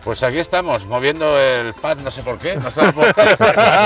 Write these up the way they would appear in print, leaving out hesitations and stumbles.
Pues aquí estamos, moviendo el pad, no sé por qué, no estamos por qué.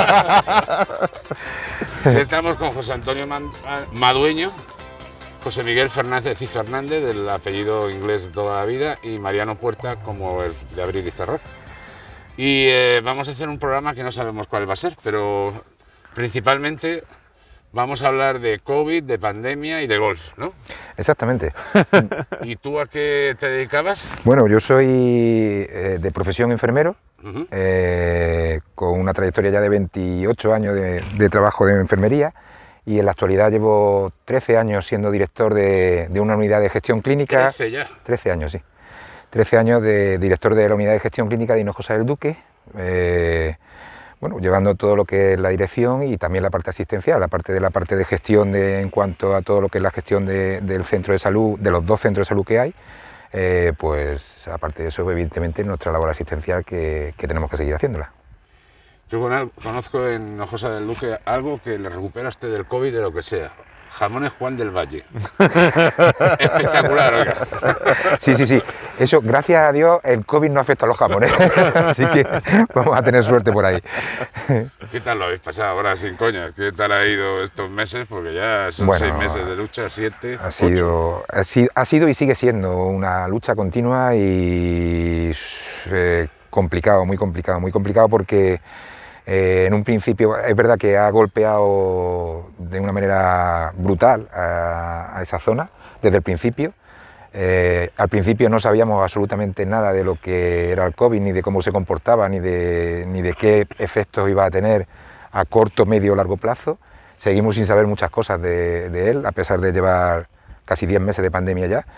Estamos con José Antonio Madueño, José Miguel Fernández y Fernández, del apellido inglés de toda la vida, y Mariano Puerta, como el de Abril y Terror. Y vamos a hacer un programa que no sabemos cuál va a ser, pero principalmente vamos a hablar de COVID, de pandemia y de golf, ¿no? Exactamente. ¿Y tú a qué te dedicabas? Bueno, yo soy de profesión enfermero, con una trayectoria ya de 28 años de trabajo de enfermería, y en la actualidad llevo 13 años siendo director de una unidad de gestión clínica. 13 ya. 13 años, sí. 13 años de director de la unidad de gestión clínica de Hinojosa del Duque, bueno, llevando todo lo que es la dirección y también la parte asistencial, la parte de gestión en cuanto a todo lo que es la gestión del centro de salud, de los 2 centros de salud que hay, pues aparte de eso, evidentemente, nuestra labor asistencial que tenemos que seguir haciéndola. Yo conozco en Hinojosa del Duque algo que le recuperaste del COVID, de lo que sea. Jamones Juan del Valle. Espectacular, oiga. Sí, sí, sí. Eso, gracias a Dios, el COVID no afecta a los jamones. Así que vamos a tener suerte por ahí. ¿Qué tal lo habéis pasado ahora, sin coña? ¿Qué tal ha ido estos meses? Porque ya son 6 meses de lucha, 7, ha sido y sigue siendo una lucha continua y complicado, muy complicado porque en un principio es verdad que ha golpeado de una manera brutal a esa zona desde el principio. Al principio no sabíamos absolutamente nada de lo que era el COVID, ni de cómo se comportaba, ni de qué efectos iba a tener a corto, medio o largo plazo. Seguimos sin saber muchas cosas de él, a pesar de llevar casi 10 meses de pandemia ya.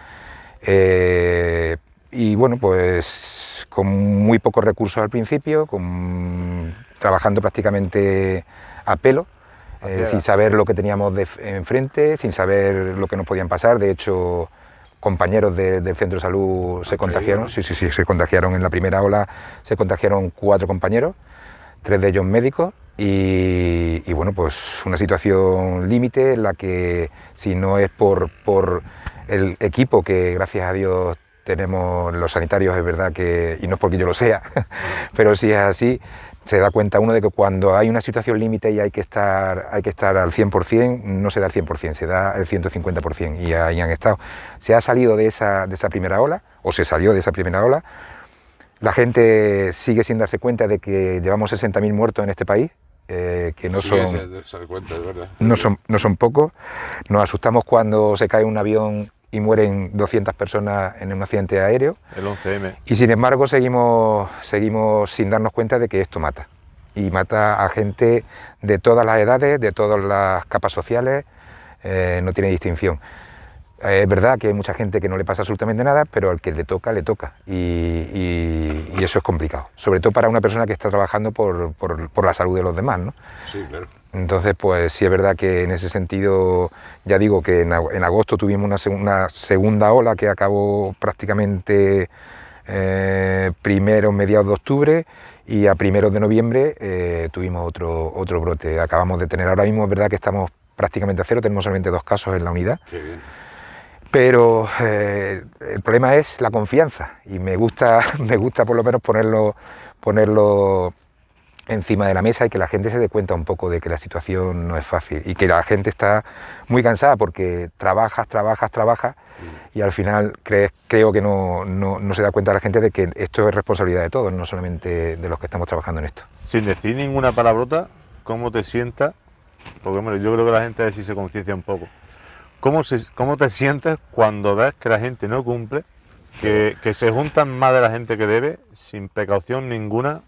Y bueno, pues con muy pocos recursos al principio, trabajando prácticamente a pelo, sin saber lo que teníamos enfrente, sin saber lo que nos podían pasar. De hecho, compañeros del centro de salud se contagiaron. Sí, se contagiaron en la primera ola, se contagiaron 4 compañeros, 3 de ellos médicos, y bueno, pues una situación límite en la que, si no es por el equipo que, gracias a Dios, tenemos los sanitarios, es verdad que, y no es porque yo lo sea, pero si es así, se da cuenta uno de que cuando hay una situación límite y hay que estar al 100%, no se da al 100%, se da el 150%, y ahí han estado. Se ha salido de esa primera ola, o se salió de esa primera ola. La gente sigue sin darse cuenta de que llevamos 60.000 muertos en este país, que no son, se da cuenta, es verdad. no son pocos. Nos asustamos cuando se cae un avión y mueren 200 personas en un accidente aéreo. El 11M. Y sin embargo seguimos sin darnos cuenta de que esto mata. Y mata a gente de todas las edades, de todas las capas sociales, no tiene distinción. Es verdad que hay mucha gente que no le pasa absolutamente nada, pero al que le toca, le toca. Y eso es complicado. Sobre todo para una persona que está trabajando por la salud de los demás, ¿no? Sí, claro. Entonces, pues sí es verdad que en ese sentido, ya digo que en agosto tuvimos una segunda ola que acabó prácticamente mediados de octubre, y a primeros de noviembre tuvimos otro brote. Acabamos de tener, ahora mismo es verdad que estamos prácticamente a cero, tenemos solamente 2 casos en la unidad. Qué bien. Pero el problema es la confianza, y me gusta por lo menos ponerlo encima de la mesa, y que la gente se dé cuenta un poco de que la situación no es fácil, y que la gente está muy cansada porque trabajas, y al final creo que no se da cuenta la gente de que esto es responsabilidad de todos, no solamente de los que estamos trabajando en esto. Sin decir ninguna palabrota, ¿cómo te sientas? Porque hombre, yo creo que la gente a ver si se conciencia un poco. ¿Cómo te sientes cuando ves que la gente no cumple, que se juntan más de la gente que debe, sin precaución ninguna?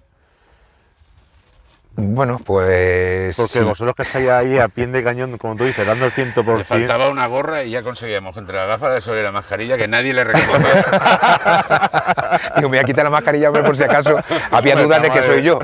Bueno, pues... Porque sí, vosotros que estáis ahí a pie de cañón, como tú dices, dando el 100%... Le faltaba una gorra y ya conseguíamos, entre las gafas de sol y la mascarilla, que nadie le reconocía. Digo, me voy a quitar la mascarilla por si acaso había dudas de que soy yo.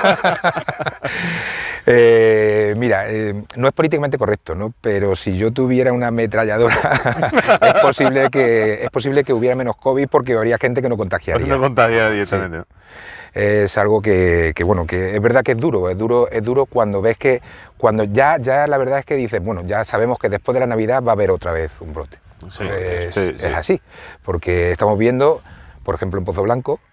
Mira, no es políticamente correcto, ¿no? Pero si yo tuviera una ametralladora, es posible que hubiera menos COVID, porque habría gente que no contagiaría. No contagiaría directamente, ¿no? Es algo que es verdad que es duro cuando ves que, cuando ya la verdad es que dices, bueno, ya sabemos que después de la Navidad va a haber otra vez un brote. Sí, es así, porque estamos viendo, por ejemplo, en Pozo Blanco,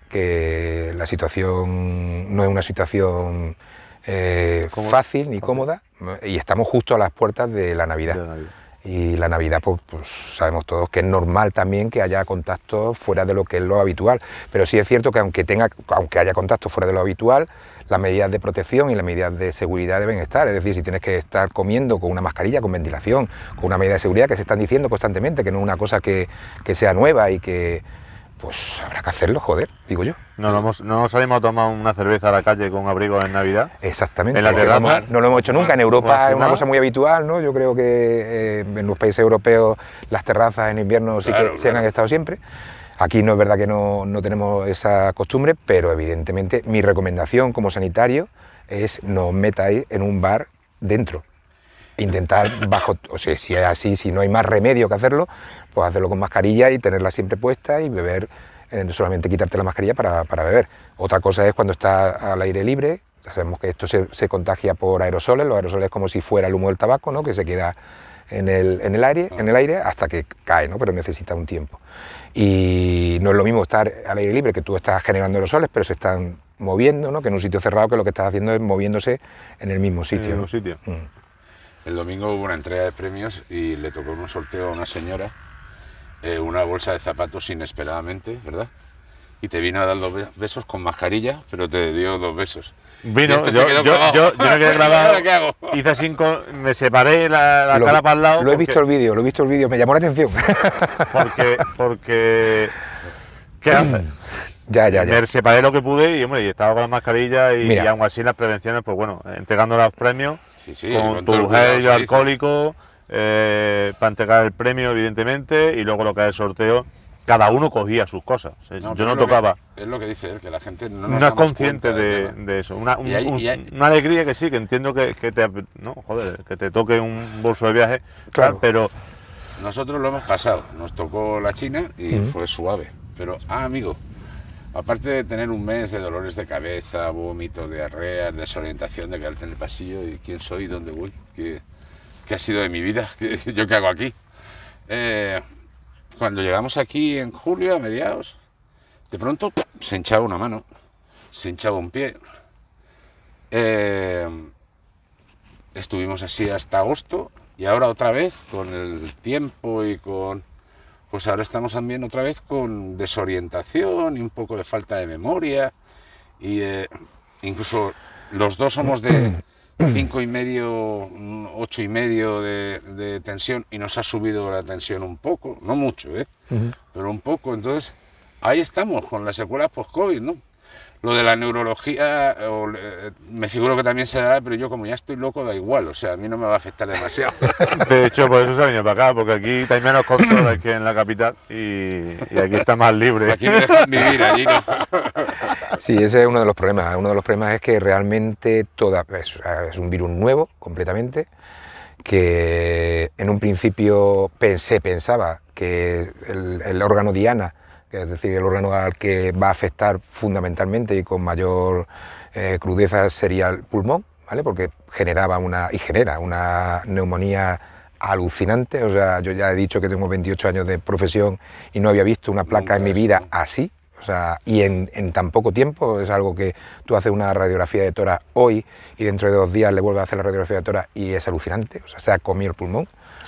que la situación no es una situación fácil ni cómoda, y estamos justo a las puertas de la Navidad. Y la Navidad, pues sabemos todos que es normal también que haya contactos fuera de lo que es lo habitual, pero sí es cierto que aunque haya contactos fuera de lo habitual, las medidas de protección y las medidas de seguridad deben estar. Es decir, si tienes que estar comiendo con una mascarilla, con ventilación, con una medida de seguridad que se están diciendo constantemente, que no es una cosa que sea nueva y que pues habrá que hacerlo, joder, digo yo. No salimos a tomar una cerveza a la calle con abrigo en Navidad. Exactamente. En la terraza. No lo hemos hecho nunca. En Europa es una cosa muy habitual, ¿no? Yo creo que en los países europeos las terrazas en invierno sí que se han estado siempre. Aquí no es verdad que no tenemos esa costumbre, pero evidentemente mi recomendación como sanitario es no os metáis en un bar dentro. Intentar o sea, si es así, si no hay más remedio que hacerlo, pues hacerlo con mascarilla y tenerla siempre puesta y beber, solamente quitarte la mascarilla para beber. Otra cosa es cuando estás al aire libre. Ya sabemos que esto se contagia por aerosoles. Los aerosoles es como si fuera el humo del tabaco, ¿no? Que se queda en el aire hasta que cae, ¿no? Pero necesita un tiempo. Y no es lo mismo estar al aire libre, que tú estás generando aerosoles, pero se están moviendo, ¿no? Que en un sitio cerrado, que lo que estás haciendo es moviéndose en el mismo sitio. En el mismo sitio. El domingo hubo una entrega de premios y le tocó en un sorteo a una señora una bolsa de zapatos inesperadamente, ¿verdad? Y te vino a dar 2 besos con mascarilla, pero te dio 2 besos. Vino, yo no quería grabar, ¿qué hago? Hice así, me separé la cara para el lado. Lo he visto el vídeo, me llamó la atención. Porque ¿qué haces? Ya. Me separé lo que pude y, hombre, y estaba con la mascarilla y aún así las prevenciones, pues bueno, entregando los premios con tu gel hidroalcohólico para entregar el premio, evidentemente, y luego lo que es el sorteo, cada uno cogía sus cosas. Yo no tocaba. Es lo que dice él, que la gente no es consciente de eso. Una alegría que sí, que entiendo que te toque un bolso de viaje, claro, pero nosotros lo hemos pasado. Nos tocó la China y fue suave. Pero, amigo, aparte de tener un mes de dolores de cabeza, vómitos, diarreas, desorientación, de quedarte en el pasillo y quién soy, dónde voy, qué ha sido de mi vida, yo qué hago aquí. Cuando llegamos aquí en julio, a mediados, de pronto se hinchaba una mano, se hinchaba un pie. Estuvimos así hasta agosto y ahora otra vez, con el tiempo y con... Pues ahora estamos también otra vez con desorientación y un poco de falta de memoria. Y incluso los dos somos de 5,5, 8,5 de tensión y nos ha subido la tensión un poco, no mucho, pero un poco. Entonces ahí estamos con las secuelas post-COVID, ¿no? Lo de la neurología me figuro que también se dará, pero yo como ya estoy loco da igual, o sea, a mí no me va a afectar demasiado. De hecho, por eso se ha venido para acá, porque aquí hay menos control que en la capital y aquí está más libre. Aquí me dejan vivir, allí no. Sí, ese es uno de los problemas. Uno de los problemas es que realmente es un virus nuevo, completamente, que en un principio pensaba que el órgano diana, es decir, el órgano al que va a afectar fundamentalmente y con mayor crudeza sería el pulmón, ¿vale? Porque genera una neumonía alucinante. O sea, yo ya he dicho que tengo 28 años de profesión y no había visto una placa en mi vida así. O sea, y en tan poco tiempo. Es algo que tú haces una radiografía de tórax hoy y dentro de 2 días le vuelves a hacer la radiografía de tórax y es alucinante. O sea, se ha comido el pulmón.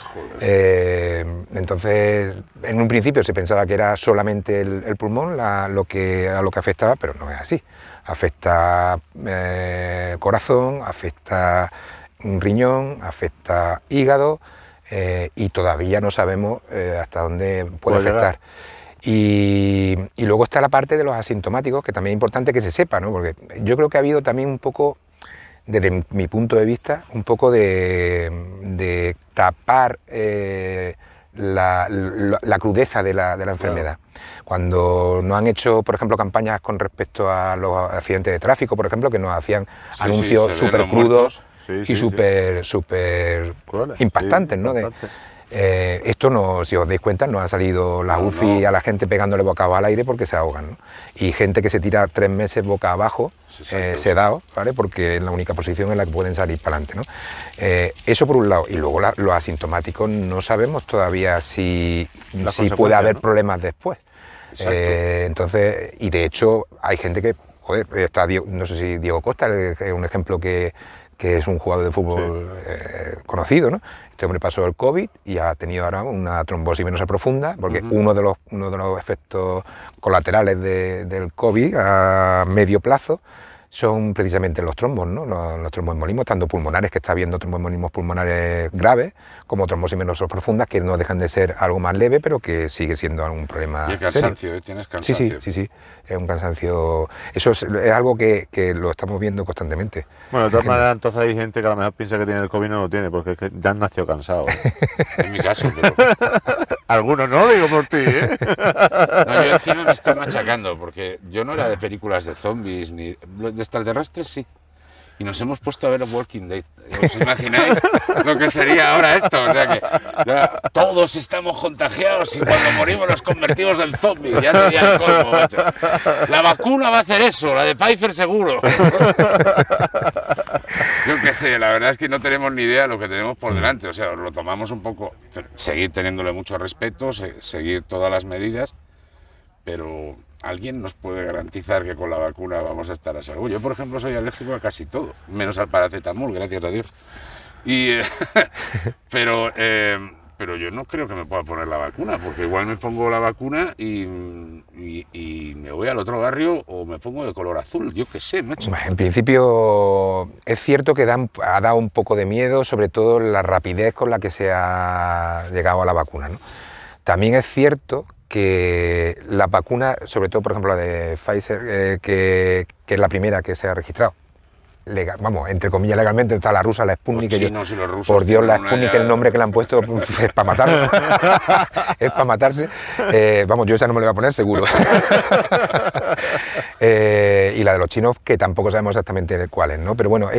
Entonces, en un principio se pensaba que era solamente el pulmón a lo que afectaba, pero no es así. Afecta corazón, afecta un riñón, afecta hígado y todavía no sabemos hasta dónde puede afectar. Y luego está la parte de los asintomáticos, que también es importante que se sepa, ¿no? Porque yo creo que ha habido también un poco, desde mi punto de vista, un poco de tapar la crudeza de la enfermedad. Cuando nos han hecho, por ejemplo, campañas con respecto a los accidentes de tráfico, por ejemplo, que nos hacían anuncios súper crudos y súper impactantes, ¿no? Esto, no, si os dais cuenta, no ha salido la UCI a la gente pegándole boca abajo al aire porque se ahogan, ¿no? Y gente que se tira 3 meses boca abajo, sedado, ¿vale? Porque es la única posición en la que pueden salir para adelante, ¿no? Eso por un lado. Y luego los asintomáticos no sabemos todavía si puede haber problemas después. Exacto. Entonces, y de hecho hay gente que, joder, está no sé si Diego Costa es un ejemplo que es un jugador de fútbol conocido, ¿no? Este hombre pasó el COVID y ha tenido ahora una trombosis venosa profunda, porque uno de los efectos colaterales del COVID a medio plazo son precisamente los trombos, ¿no? Los tromboembolismos, tanto pulmonares, que está habiendo tromboembolismos pulmonares graves, como trombosis venosas profundas, que no dejan de ser algo más leve, pero que sigue siendo algún problema Y el cansancio, serio. ¿Tienes cansancio? Sí, es un cansancio. Eso es algo que lo estamos viendo constantemente. Bueno, de todas maneras, entonces hay gente que a lo mejor piensa que tiene el COVID y no lo tiene, porque es que ya han nacido cansados. En mi caso, pero... Algunos no, digo por ti, ¿eh? No, yo encima me estoy machacando, porque yo no era de películas de zombies, ni de extraterrestres, sí. Y nos hemos puesto a ver Walking Dead. ¿Os imagináis lo que sería ahora esto? O sea que todos estamos contagiados y cuando morimos nos convertimos en zombies. Ya sería el colmo, macho. La vacuna va a hacer eso, la de Pfizer seguro. Yo qué sé, la verdad es que no tenemos ni idea de lo que tenemos por delante. O sea, lo tomamos un poco, seguir teniéndole mucho respeto, seguir todas las medidas, pero... ¿Alguien nos puede garantizar que con la vacuna vamos a estar a salvo? Yo, por ejemplo, soy alérgico a casi todo, menos al paracetamol, gracias a Dios. Pero yo no creo que me pueda poner la vacuna, porque igual me pongo la vacuna y me voy al otro barrio o me pongo de color azul, yo qué sé, macho. En principio es cierto que ha dado un poco de miedo, sobre todo la rapidez con la que se ha llegado a la vacuna, ¿no? También es cierto que la vacuna, sobre todo por ejemplo la de Pfizer, que es la primera que se ha registrado, entre comillas legalmente, está la rusa, la Sputnik. Los chinos y los rusos. Por Dios, la Sputnik, el nombre que le han puesto es para matarlo. Es para matarse. Yo esa no me la voy a poner seguro. Y la de los chinos, que tampoco sabemos exactamente cuáles, ¿no? Pero bueno,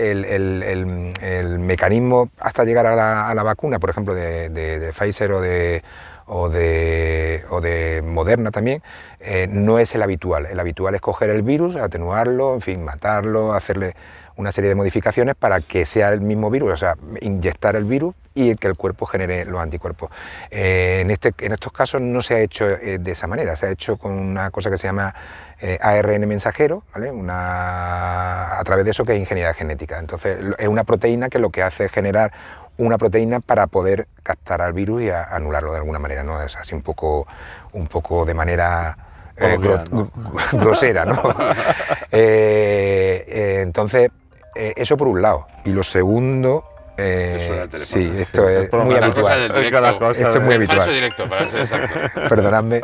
el mecanismo hasta llegar a la vacuna, por ejemplo, de Pfizer o de Moderna también, no es el habitual. El habitual es coger el virus, atenuarlo, en fin, matarlo, hacerle una serie de modificaciones para que sea el mismo virus, o sea, inyectar el virus y que el cuerpo genere los anticuerpos. En estos casos no se ha hecho de esa manera, se ha hecho con una cosa que se llama ARN mensajero, ¿vale? A través de eso, que es ingeniería genética. Entonces es una proteína que lo que hace es generar una proteína para poder captar al virus y anularlo de alguna manera, ¿no? Es así un poco de manera grosera, ¿no? Entonces, eso por un lado. Y lo segundo, sí, esto es muy habitual. Esto es muy habitual. Directo, para ser exacto. Perdonadme.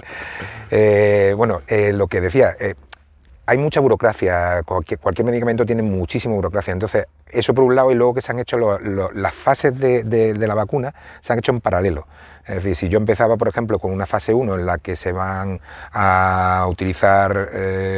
Lo que decía, hay mucha burocracia, cualquier medicamento tiene muchísima burocracia, entonces eso por un lado, y luego que se han hecho las fases de la vacuna, se han hecho en paralelo. Es decir, si yo empezaba, por ejemplo, con una fase 1 en la que se van a utilizar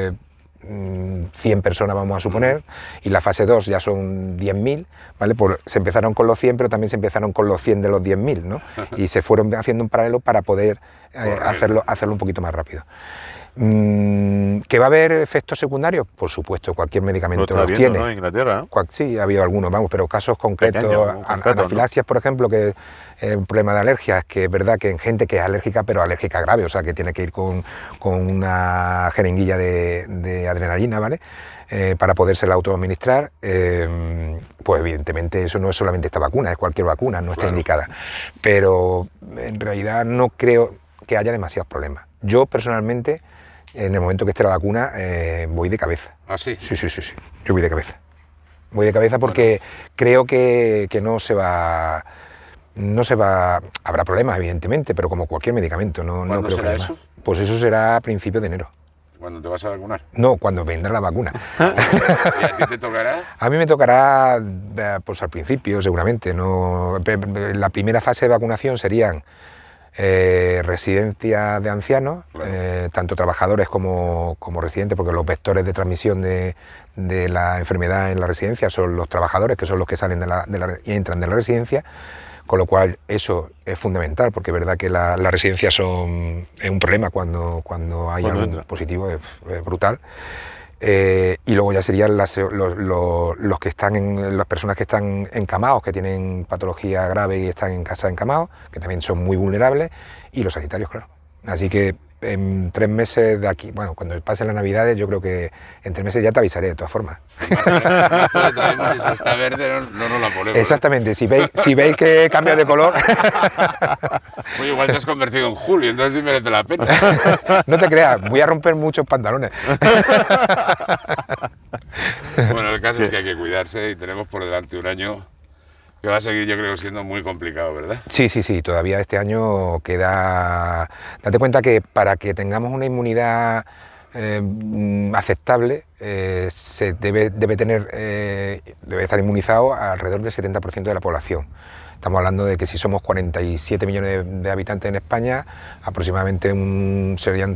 100 personas, vamos a suponer, y la fase 2 ya son 10.000, ¿vale? Se empezaron con los 100, pero también se empezaron con los 100 de los 10.000, ¿no? Y se fueron haciendo en paralelo para poder hacerlo un poquito más rápido. ¿Que va a haber efectos secundarios? Por supuesto, cualquier medicamento los tiene. ¿No? En Inglaterra, ¿no? Sí, ha habido algunos, pero casos concretos, anafilaxias, por ejemplo, que es un problema de alergia, es que es verdad que en gente que es alérgica, pero alérgica grave, o sea, que tiene que ir con una jeringuilla de adrenalina, ¿vale? Para podérsela autoadministrar, pues evidentemente eso no es solamente esta vacuna, es cualquier vacuna, no está indicada. Pero en realidad no creo que haya demasiados problemas. Yo personalmente, en el momento que esté la vacuna, voy de cabeza. ¿Ah, sí? Sí. Yo voy de cabeza. Voy de cabeza porque creo que no se va... Habrá problemas, evidentemente, pero como cualquier medicamento, no creo será que eso? Pues eso será a principios de enero. ¿Cuándo te vas a vacunar? No, cuando vendrá la vacuna. ¿Y a ti te tocará? A mí me tocará, pues al principio, seguramente. No, la primera fase de vacunación serían residencias de ancianos, claro. Tanto trabajadores como residentes, porque los vectores de transmisión de la enfermedad en la residencia son los trabajadores, que son los que salen y entran de la residencia, con lo cual eso es fundamental, porque es verdad que las residencias es un problema cuando hay algún positivo, es brutal. Y luego ya serían las personas que están encamados, que tienen patología grave y están en casa encamados, que también son muy vulnerables, y los sanitarios, claro. Así que en 3 meses de aquí, bueno, cuando pasen las Navidades, yo creo que en 3 meses ya te avisaré, de todas formas. La traemos y si está verde no nos la ponemos. Exactamente, si veis que cambia de color... Oye, igual te has convertido en Julio, entonces sí merece la pena. No te creas, voy a romper muchos pantalones. Bueno, el caso es que hay que cuidarse y tenemos por delante un año que va a seguir, yo creo, siendo muy complicado, ¿verdad? Sí, todavía este año queda... Date cuenta que para que tengamos una inmunidad aceptable, se debe estar inmunizado alrededor del 70% de la población. Estamos hablando de que si somos 47 millones de habitantes en España, aproximadamente serían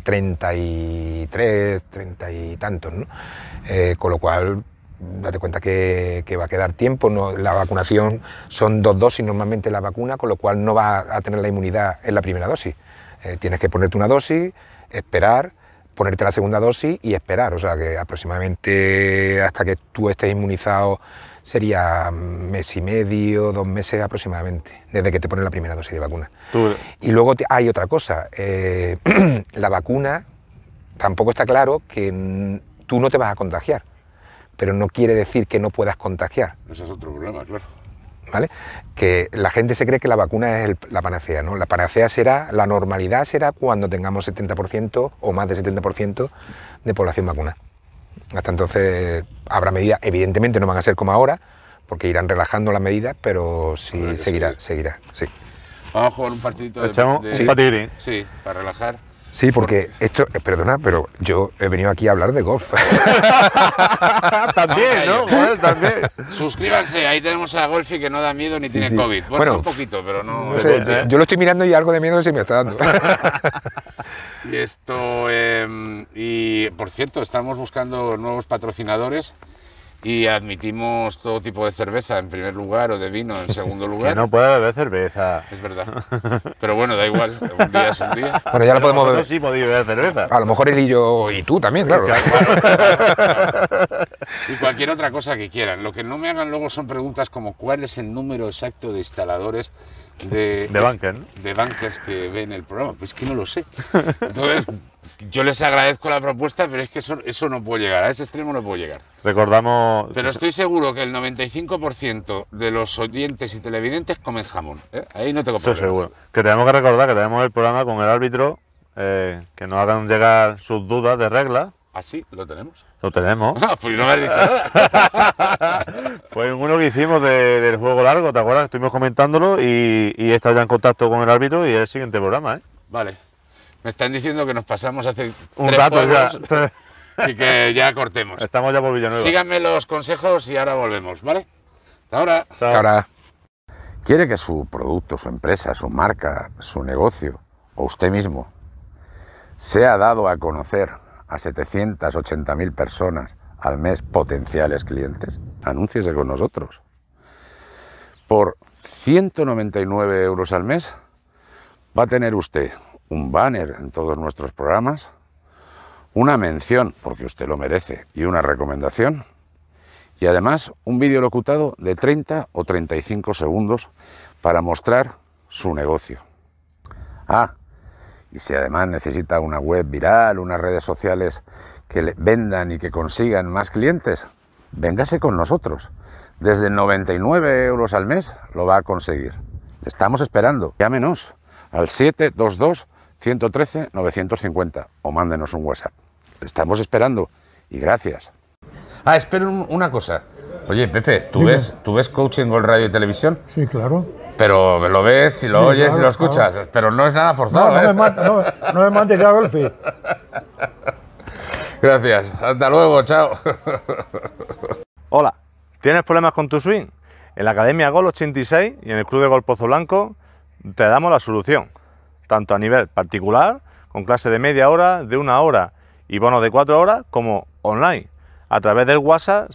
33, 30 y tantos, ¿no? Con lo cual, date cuenta que va a quedar tiempo. La vacunación son 2 dosis normalmente la vacuna, con lo cual no va a tener la inmunidad en la primera dosis. Tienes que ponerte una dosis, esperar, ponerte la segunda dosis y esperar. O sea que aproximadamente hasta que tú estés inmunizado sería 1 mes y medio, 2 meses aproximadamente, desde que te ponen la primera dosis de vacuna. Y luego hay otra cosa, la vacuna tampoco está claro que tú no te vas a contagiar, pero no quiere decir que no puedas contagiar. Ese es otro problema, claro. ¿Vale? Que la gente se cree que la vacuna es la panacea, ¿no? La panacea será, la normalidad será cuando tengamos 70% o más del 70% de población vacunada. Hasta entonces habrá medidas, evidentemente no van a ser como ahora, porque irán relajando las medidas, pero sí seguirá, sí. Vamos a jugar un partidito de un patín. Sí, para relajar. Sí, porque esto, perdona, pero yo he venido aquí a hablar de golf. También, ¿no? Joder, también. Suscríbanse, ahí tenemos a Golfi que no da miedo ni tiene COVID. Bueno, un poquito, pero no... No sé, yo lo estoy mirando y algo de miedo se me está dando. Y esto, y por cierto, estamos buscando nuevos patrocinadores y admitimos todo tipo de cerveza en primer lugar o de vino en segundo lugar. Que no puede beber cerveza. Es verdad. Pero bueno, da igual, un día es un día. Bueno, ya lo podemos beber. Sí podéis beber cerveza. A lo mejor él y yo y tú también, claro. Y cualquier otra cosa que quieran. Lo que no me hagan luego son preguntas como ¿cuál es el número exacto de instaladores de bunkers, ¿no? De bunkers que ven el programa? Pues que no lo sé. Entonces, yo les agradezco la propuesta, pero es que eso no puedo llegar, a ese extremo no puedo llegar. Recordamos... Pero estoy seguro que el 95% de los oyentes y televidentes comen jamón, ¿eh? Ahí no tengo problemas. Eso seguro. Que tenemos que recordar que tenemos el programa con el árbitro, que nos hagan llegar sus dudas de reglas. ¿Ah, sí? ¿Lo tenemos? Lo tenemos. Pues no me has dicho nada. Pues uno que hicimos del juego largo, ¿te acuerdas? Estuvimos comentándolo y está ya en contacto con el árbitro y es el siguiente programa, ¿eh? Vale. Me están diciendo que nos pasamos hace un rato ya. Y que ya cortemos. Estamos ya por Villanueva. Síganme los consejos y ahora volvemos, ¿vale? Hasta ahora. Chao. Hasta ahora. ¿Quiere que su producto, su empresa, su marca, su negocio o usted mismo sea dado a conocer a 780.000 personas al mes potenciales clientes? Anúnciese con nosotros. Por 199 euros al mes va a tener usted un banner en todos nuestros programas, una mención, porque usted lo merece, y una recomendación, y además un vídeo locutado de 30 o 35 segundos para mostrar su negocio. Ah, y si además necesita una web viral, unas redes sociales que le vendan y que consigan más clientes, véngase con nosotros. Desde 99 euros al mes lo va a conseguir. Le estamos esperando. Llámenos al 722-113-950 o mándenos un WhatsApp. Le estamos esperando y gracias. Ah, espera una cosa. Oye, Pepe, ¿tú ves Coaching Gol Radio y Televisión? Sí, claro. Pero lo ves y lo oyes y lo escuchas, claro. Pero no es nada forzado. No me mates ya, Golfi. Gracias. Hasta luego, chao. Hola, ¿tienes problemas con tu swing? En la Academia Gol 86 y en el Club de Golf Pozo Blanco te damos la solución, tanto a nivel particular, con clase de media hora, de 1 hora y bonos de 4 horas, como online, a través del WhatsApp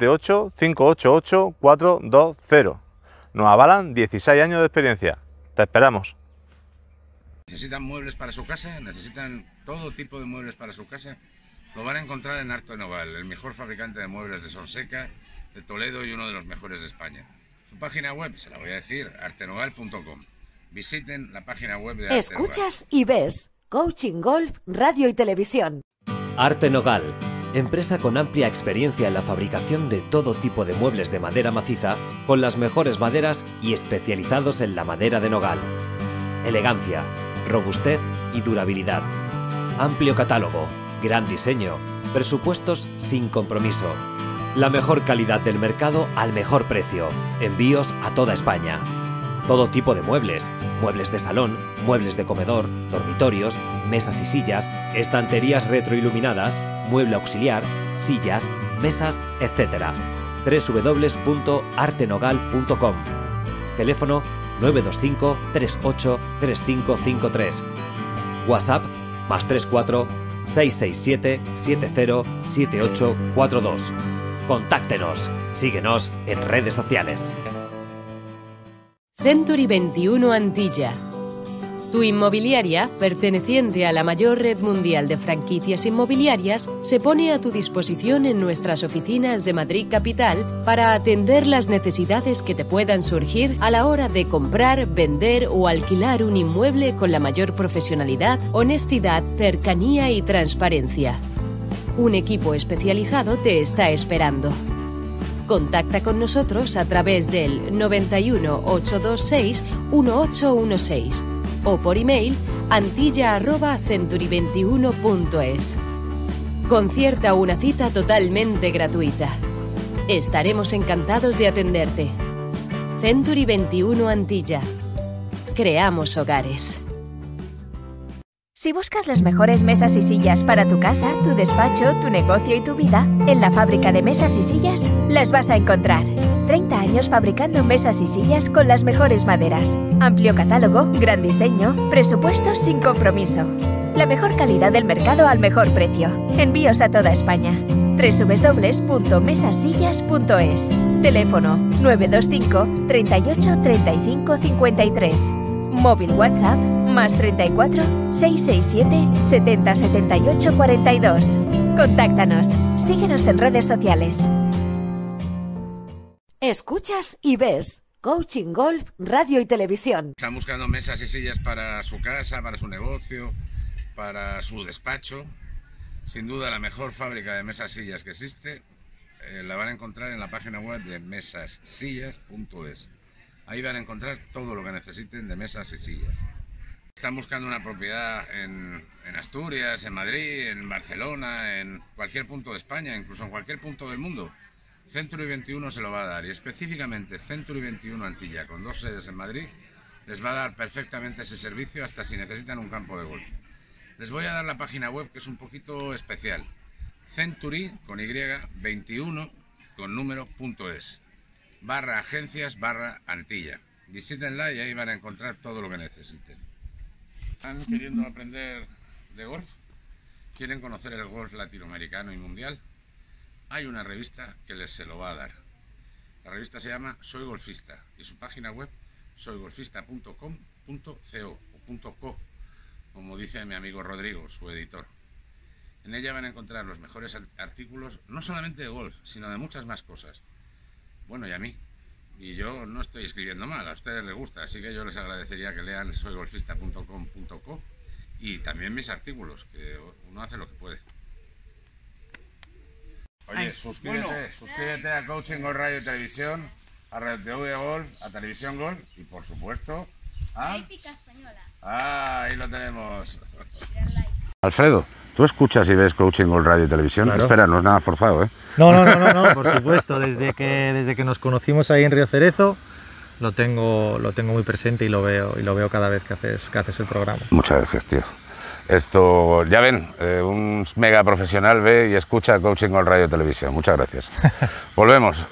678-588-420. Nos avalan 16 años de experiencia. Te esperamos. ¿Necesitan muebles para su casa? ¿Necesitan todo tipo de muebles para su casa? Lo van a encontrar en Arte Noval, el mejor fabricante de muebles de Sonseca, de Toledo y uno de los mejores de España. Su página web, se la voy a decir, artenoval.com. Visiten la página web de Arte Noval. Escuchas y ves Coaching Golf, Radio y Televisión. Arte Nogal, empresa con amplia experiencia en la fabricación de todo tipo de muebles de madera maciza, con las mejores maderas y especializados en la madera de nogal. Elegancia, robustez y durabilidad. Amplio catálogo, gran diseño, presupuestos sin compromiso. La mejor calidad del mercado al mejor precio. Envíos a toda España. Todo tipo de muebles, muebles de salón, muebles de comedor, dormitorios, mesas y sillas, estanterías retroiluminadas, mueble auxiliar, sillas, mesas, etc. www.artenogal.com. Teléfono 925 38 3553. WhatsApp +34 667 70 7842. Contáctenos. Síguenos en redes sociales. Century 21 Antilla. Tu inmobiliaria, perteneciente a la mayor red mundial de franquicias inmobiliarias, se pone a tu disposición en nuestras oficinas de Madrid Capital para atender las necesidades que te puedan surgir a la hora de comprar, vender o alquilar un inmueble con la mayor profesionalidad, honestidad, cercanía y transparencia. Un equipo especializado te está esperando. Contacta con nosotros a través del 91 826 1816 o por email antilla@century21.es. Concierta una cita totalmente gratuita. Estaremos encantados de atenderte. Century 21 Antilla. Creamos hogares. Si buscas las mejores mesas y sillas para tu casa, tu despacho, tu negocio y tu vida, en la fábrica de mesas y sillas las vas a encontrar. 30 años fabricando mesas y sillas con las mejores maderas. Amplio catálogo, gran diseño, presupuestos sin compromiso. La mejor calidad del mercado al mejor precio. Envíos a toda España. www.mesasillas.es. Teléfono 925 38 35 53. Móvil WhatsApp +34 667 70 78 42. Contáctanos. Síguenos en redes sociales. Escuchas y ves Coaching Golf, Radio y Televisión. Están buscando mesas y sillas para su casa, para su negocio, para su despacho. Sin duda la mejor fábrica de mesas y sillas que existe. La van a encontrar en la página web de mesasillas.es. Ahí van a encontrar todo lo que necesiten de mesas y sillas. Están buscando una propiedad en Asturias, en Madrid, en Barcelona, en cualquier punto de España, incluso en cualquier punto del mundo. Century 21 se lo va a dar, y específicamente Century 21 Antilla, con 2 sedes en Madrid, les va a dar perfectamente ese servicio hasta si necesitan un campo de golf. Les voy a dar la página web, que es un poquito especial. Century, con Y, 21, con número.es. /agencias/Antilla. Visítenla y ahí van a encontrar todo lo que necesiten. ¿Están queriendo aprender de golf? ¿Quieren conocer el golf latinoamericano y mundial? Hay una revista que les se lo va a dar. La revista se llama Soy Golfista y su página web soygolfista.com.co, como dice mi amigo Rodrigo, su editor. En ella van a encontrar los mejores artículos, no solamente de golf, sino de muchas más cosas. Bueno, y a mí. Y yo no estoy escribiendo mal, a ustedes les gusta, así que yo les agradecería que lean soygolfista.com.co y también mis artículos, que uno hace lo que puede. Oye, suscríbete a Coaching Golf Radio y Televisión, a Radio TV Golf, a Televisión Golf y por supuesto a... Épica Española. Ah, ahí lo tenemos. Alfredo, ¿tú escuchas y ves Coaching Golf Radio y Televisión? Claro. Espera, no es nada forzado, ¿eh? No, por supuesto. Desde que nos conocimos ahí en Río Cerezo, lo tengo muy presente y lo veo cada vez que haces el programa. Muchas gracias, tío. Esto, ya ven, un mega profesional ve y escucha Coaching Golf Radio y Televisión. Muchas gracias. Volvemos.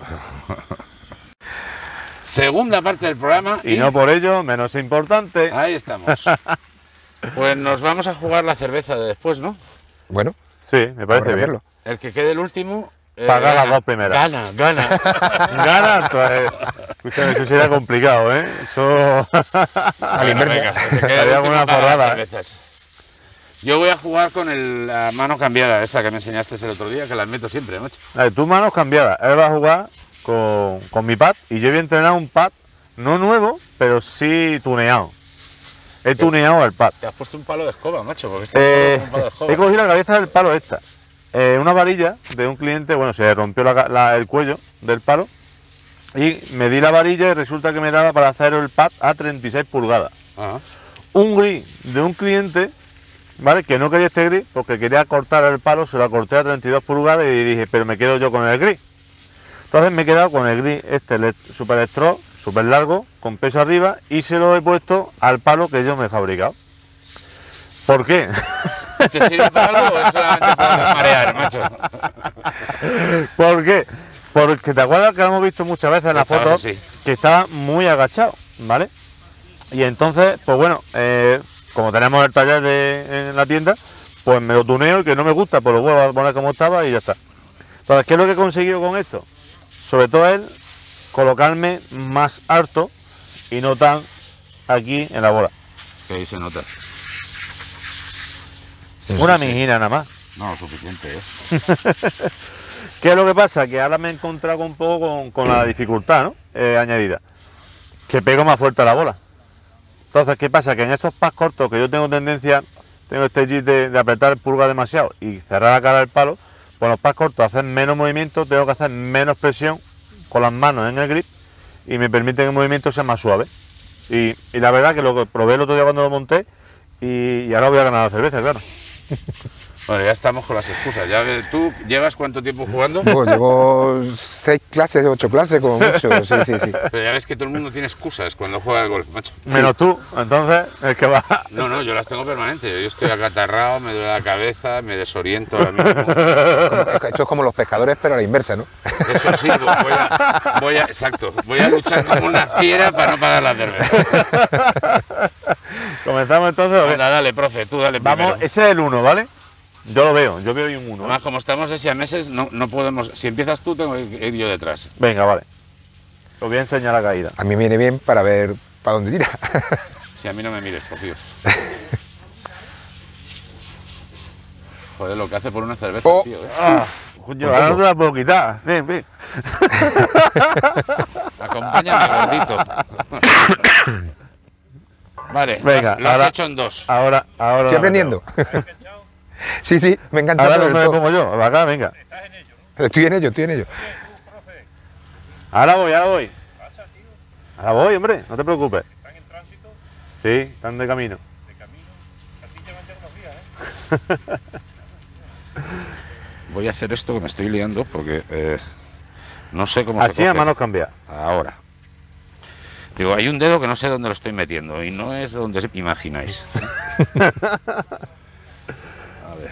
Segunda parte del programa. Y no por ello menos importante. Ahí estamos. Pues nos vamos a jugar la cerveza de después, ¿no? Bueno, Sí, me parece bien. hacerlo. El que quede el último... Paga las 2 primeras. Gana. Gana, pues, escúchame, eso sería complicado, ¿eh? Eso... A la inversa. Sería una forrada, ¿eh? Yo voy a jugar con la mano cambiada, esa que me enseñaste el otro día, que la meto siempre, macho. A ver, tú manos cambiadas. Él va a jugar con mi pad y yo voy a entrenar un pad no nuevo, pero sí tuneado. he tuneado el pad. Te has puesto un palo de escoba, macho, porque este es un palo de escoba. He cogido la cabeza del palo esta. Una varilla de un cliente, bueno, se le rompió el cuello del palo y me di la varilla y resulta que me daba para hacer el pad a 36 pulgadas. Ajá. Un gris de un cliente, ¿vale? Que no quería este gris porque quería cortar el palo, se lo corté a 32 pulgadas y dije, pero me quedo yo con el gris. Entonces me he quedado con el gris super straw, súper largo, con peso arriba y se lo he puesto al palo que yo me he fabricado. ¿Por qué? ¿Te sirve para algo o es solamente para marear, macho? ¿Por qué? Porque te acuerdas que lo hemos visto muchas veces en las fotos, sí, que estaba muy agachado, ¿vale? Y entonces, pues bueno, como tenemos el taller en la tienda, pues me lo tuneo y que no me gusta, pues lo vuelvo a poner como estaba y ya está. Entonces, ¿qué es lo que he conseguido con esto? Sobre todo el colocarme más alto y no tan aquí en la bola. Que ahí se nota. Una sí. mijina nada más. No, suficiente, ¿eh? ¿Qué es lo que pasa? Que ahora me he encontrado un poco con la dificultad, ¿no? Añadida. Que pego más fuerte a la bola. Entonces, ¿qué pasa? Que en estos pads cortos, que yo tengo tendencia, tengo este gist de apretar el pulgar demasiado y cerrar la cara del palo, pues los pads cortos hacen menos movimiento, tengo que hacer menos presión con las manos en el grip y me permite que el movimiento sea más suave. Y la verdad que lo que probé el otro día cuando lo monté y ahora voy a ganar la cerveza, claro. Bueno, ya estamos con las excusas. Ya, ¿tú llevas cuánto tiempo jugando? Pues llevo 6 clases, 8 clases como mucho, sí. Pero ya ves que todo el mundo tiene excusas cuando juega al golf, macho. Menos tú, entonces, el que va. No, yo las tengo permanentes. Yo estoy acatarrado, me duele la cabeza, me desoriento ahora mismo. Esto es como los pescadores, pero a la inversa, ¿no? Eso sí, exacto. Voy a luchar como una fiera para no pagar la cerveza. Comenzamos entonces. Venga, dale, profe, tú dale primero. Vamos, ese es el 1, ¿vale? Yo veo ahí un 1. Además, como estamos de siameses, no podemos... Si empiezas tú, tengo que ir yo detrás. Venga, vale. Os voy a enseñar la caída. A mí me viene bien para ver para dónde tira. Si a mí no me mires, por Dios. Joder, lo que hace por una cerveza, tío. Coño, ahora no te la puedo quitar. Ven. Acompáñame, gordito. Vale, venga, lo has hecho en 2. Ahora. Estoy aprendiendo. Sí, me engancha. Ahora no me pongo yo. Acá, venga. Estoy en ello. Ahora voy. Ahora voy, hombre, no te preocupes. ¿Están en tránsito? Sí, están de camino. ¿De camino? Así llevan ya unos días, ¿eh? Voy a hacer esto que me estoy liando porque no sé cómo así se coge. a manos cambiadas. Ahora. Digo, hay un dedo que no sé dónde lo estoy metiendo y no es donde imagináis. A ver.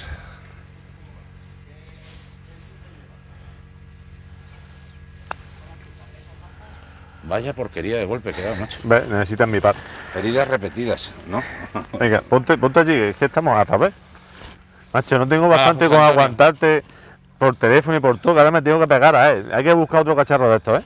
Vaya porquería de golpe que da, macho. Ve, necesitan mi par. Heridas repetidas, ¿no? Venga, ponte allí, es que estamos a través. Macho, no tengo bastante José con Antonio. aguantarte por teléfono y por todo, que ahora me tengo que pegar a él. Hay que buscar otro cacharro de estos, ¿eh?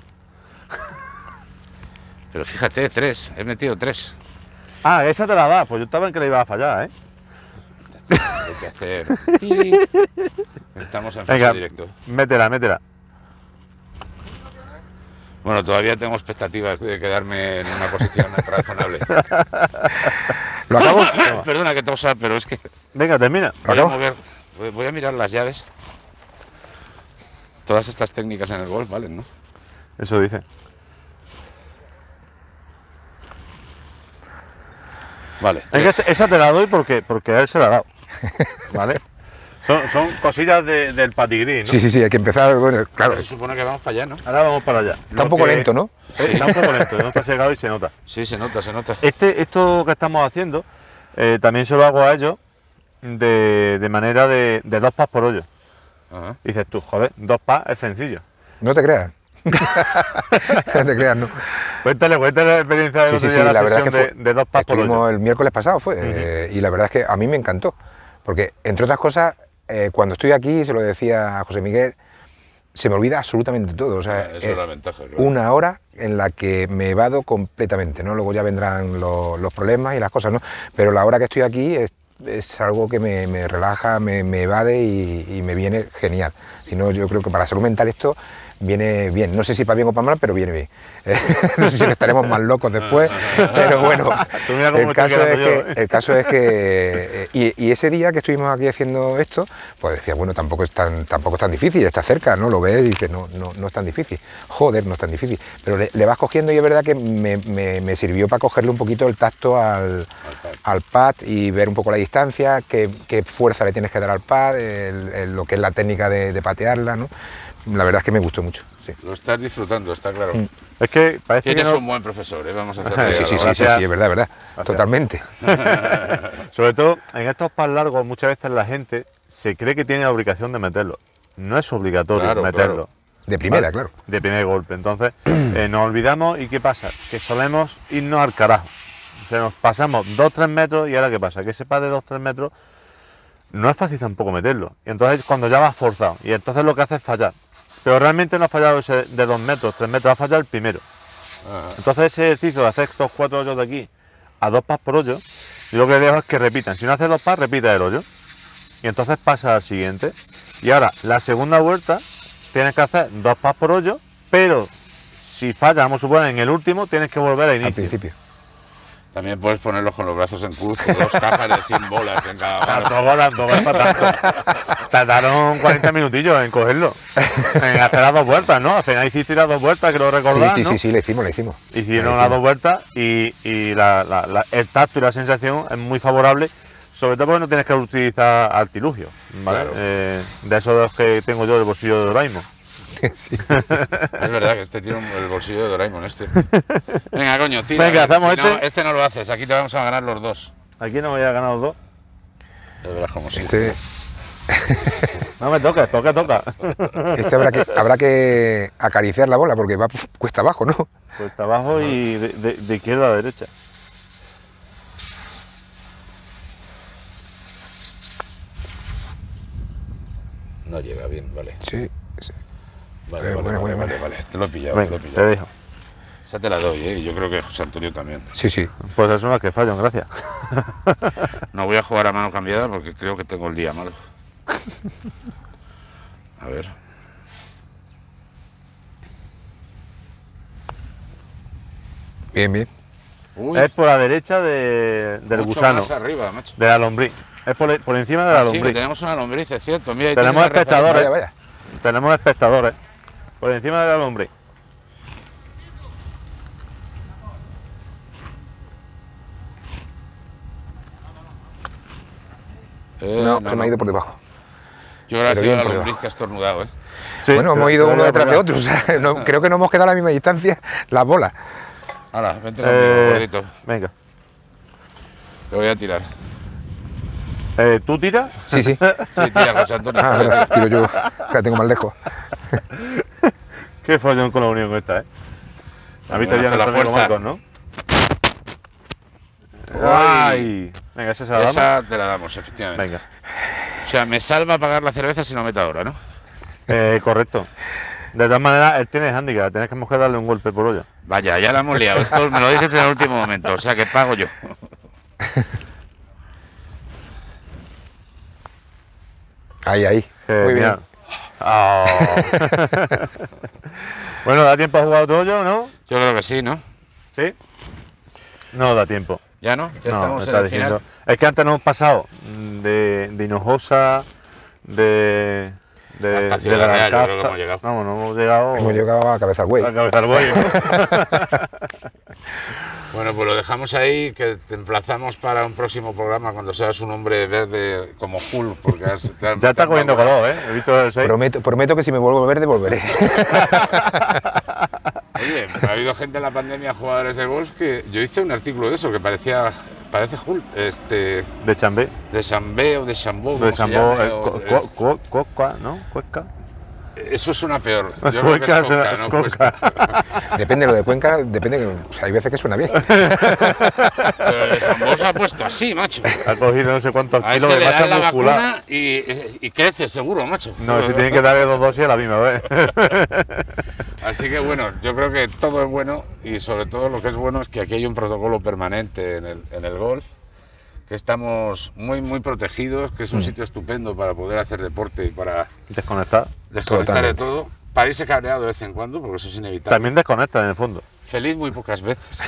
Pero fíjate, 3, he metido 3. Ah, esa te la da, pues yo estaba en que le iba a fallar, ¿eh? Hay que hacer. Estamos en Venga, fecha directo. métela. Bueno, todavía tengo expectativas de quedarme en una posición razonable. ¿Lo acabo? Perdona que tosa, pero es que Venga, termina. voy a mirar las llaves. Todas estas técnicas en el golf valen, ¿no? Eso dice. Vale. Es que esa te la doy porque a él se la ha dado. ¿Vale? Son cosillas del patigrí, ¿no? Sí, hay que empezar, bueno, claro. Se supone que vamos para allá, ¿no? Ahora vamos para allá. Está un poco lento, ¿no? Está un poco lento, no está secado y se nota. Sí, se nota. Esto que estamos haciendo, también se lo hago a ellos de manera de 2 pas por hoyo. Ajá. Dices tú, joder, 2 pas es sencillo. No te creas. No te creas, no. Cuéntale la experiencia de Sí, la la verdad sesión es que de 2 pas por hoyo. estuvimos el miércoles pasado, y la verdad es que a mí me encantó. Porque, entre otras cosas, cuando estoy aquí, se lo decía a José Miguel, se me olvida absolutamente todo. O sea, Esa es la ventaja, claro. una hora en la que me evado completamente, ¿no? Luego ya vendrán los problemas y las cosas, ¿no? Pero la hora que estoy aquí es algo que me relaja, me evade y me viene genial. Si no, yo creo que para salud mental esto viene bien. No sé si para bien o para mal, pero viene bien. No sé si estaremos más locos después, pero bueno, el caso es que y ese día que estuvimos aquí haciendo esto, pues decía, bueno, tampoco es tan difícil, está cerca, ¿no? Lo ves y dices, no es tan difícil. Joder, no es tan difícil. Pero le vas cogiendo y es verdad que me sirvió para cogerle un poquito el tacto al pad y ver un poco la distancia, qué fuerza le tienes que dar al pad, lo que es la técnica de patearla, ¿no? La verdad es que me gustó mucho. Sí. Lo estás disfrutando, está claro. Es que parece Tienes que no... un buen profesor, ¿eh? Vamos a hacer. Sí, es verdad. Gracias. Totalmente. Sobre todo en estos pads largos muchas veces la gente se cree que tiene la obligación de meterlo. No es obligatorio meterlo. Claro. De primera, ¿vale? Claro. De primer golpe. Entonces nos olvidamos y ¿qué pasa? Que solemos irnos al carajo. O sea, nos pasamos 2-3 metros y ahora ¿qué pasa? Que ese pad de 2-3 metros no es fácil tampoco meterlo. Y entonces cuando ya vas forzado y entonces lo que hace es fallar. Pero realmente no ha fallado ese de 2 metros, 3 metros, ha fallado el primero. Entonces ese ejercicio de hacer estos 4 hoyos de aquí a 2 pads por hoyo, yo lo que dejo es que repitan. Si no haces 2 pads, repita el hoyo. Y entonces pasa al siguiente. Y ahora, la segunda vuelta, tienes que hacer 2 pads por hoyo, pero si falla, vamos a suponer, en el último, tienes que volver al inicio. Al principio. También puedes ponerlos con los brazos en cruz, con 2 cajas de 100 bolas en cada mano. Tampoco es para tanto. Tardaron 40 minutillos en cogerlo, en hacer las 2 vueltas, ¿no? Al final hiciste las 2 vueltas, que lo recordás, ¿no? Sí, le hicimos. Hicieron las 2 vueltas y el tacto y la sensación es muy favorable, sobre todo porque no tienes que utilizar artilugios, ¿vale? Claro. De esos de los que tengo yo del bolsillo de Doraemon. Sí. Es verdad que este tiene el bolsillo de Doraemon, este. Venga, coño, tira. Venga, hacemos no, este no lo haces, aquí te vamos a ganar los 2. Aquí no voy a ganar los 2. Ya verás cómo sí. No me toques, toca. Este habrá que acariciar la bola porque va cuesta abajo, ¿no? Cuesta abajo y de izquierda a derecha. No llega bien, vale. Sí. Vale. Te lo he pillado, Venga, te dejo. Esa te la doy, ¿eh? Yo creo que José Antonio también. Sí. Pues son las que fallan, gracias. No voy a jugar a mano cambiada porque creo que tengo el día malo. A ver. Bien. Uy, Es por la derecha del mucho gusano, más arriba, macho. de la lombriz. Es por encima de la Sí, que lombriz. tenemos una lombriz, es cierto. Mira, ahí Tenemos tienes la espectadores. Vaya. Tenemos espectadores. Por encima de la lombriz. No, se me ha ido por debajo. Yo creo que ha Pero sido bien la por lombriz debajo. que ha estornudado, ¿eh? Sí, Bueno, hemos ido uno detrás de otro. O sea, creo que no hemos quedado a la misma distancia las bolas. Ahora, vente conmigo, gordito. Venga. Te voy a tirar. ¿Tú tiras? Sí. Sí, tira, José Antonio. Verdad, tiro yo, que la tengo más lejos. Qué follón con la unión esta, ¿eh? ¿Has visto ya hace la nuestro amigo fuerza. Marcos, no? ¡Ay! Venga, esa se la damos. Esa te la damos, efectivamente. Venga. O sea, me salva pagar la cerveza si no meto ahora, ¿no? Correcto. De todas maneras, él tiene handicap, tienes que darle un golpe por hoyo. Vaya, ya la hemos liado. Esto me lo dices en el último momento, o sea que pago yo. Ahí. Muy bien. Oh. Bueno, ¿da tiempo a jugar otro hoyo, no? Yo creo que sí, ¿no? ¿Sí? No da tiempo. ¿Ya no? Ya No, estamos en está el diciendo. final. Es que antes nos hemos pasado de Hinojosa, de Hasta Ciudad Real, yo Alcázar. creo que hemos llegado. Vamos, no hemos llegado. Hemos llegado a cabeza al güey. a cabeza al buey. Bueno, pues lo dejamos ahí, que te emplazamos para un próximo programa cuando seas un hombre verde como Hulk, porque Ya está cogiendo color, ¿eh? He visto el 6. Prometo que si me vuelvo verde, volveré. Oye, ha habido gente en la pandemia, jugadores de golf, que yo hice un artículo de eso, que parece Hulk, De Chambé. de Chambé o de Chambó, De como se Chambó. llame, o Cuesca, ¿no? Cuesca. Eso suena peor. Yo creo que Cuenca es suena- Cuenca, no Cuenca. Cuesca. Depende, lo de Cuenca, depende, que hay veces que suena bien. Pero de Chambó se ha puesto así, macho. Ha cogido no sé cuántos A kilos ese de le masa dan la muscular. vacuna y crece seguro, macho. No, si tienen que darle 2 dosis a la misma vez. Así que bueno, yo creo que todo es bueno y sobre todo lo que es bueno es que aquí hay un protocolo permanente en el golf, que estamos muy protegidos, que es un sitio estupendo para poder hacer deporte y para Desconectar de todo. Para irse cabreado de vez en cuando, porque eso es inevitable. También desconecta en el fondo. Feliz muy pocas veces.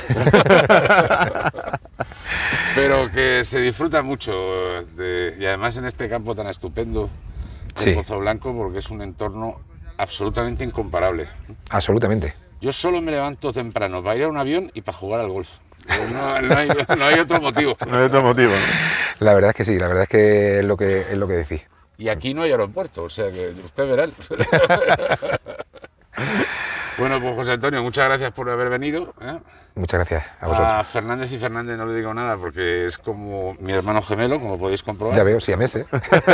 Pero que se disfruta mucho y además en este campo tan estupendo de Pozo Blanco, porque es un entorno absolutamente incomparable. Absolutamente. Yo solo me levanto temprano para ir a un avión y para jugar al golf. No hay otro motivo. No hay otro motivo, ¿no? La verdad es que sí, la verdad es que es lo que decís. Y aquí no hay aeropuerto, o sea que usted verá. Bueno, pues José Antonio, muchas gracias por haber venido. Muchas gracias a vosotros. A Fernández y Fernández no le digo nada porque es como mi hermano gemelo, como podéis comprobar. Ya veo, siamés,